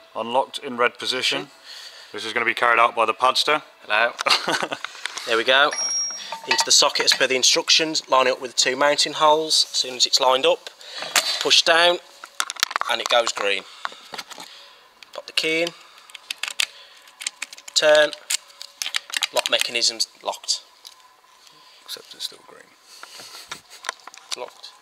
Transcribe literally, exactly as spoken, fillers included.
unlocked in red position. This is going to be carried out by the padster. Hello. There we go. Into the socket as per the instructions, line it up with the two mounting holes. As soon as it's lined up, push down and it goes green. Pop the key in, turn, lock mechanism's locked. Except it's still green. Locked.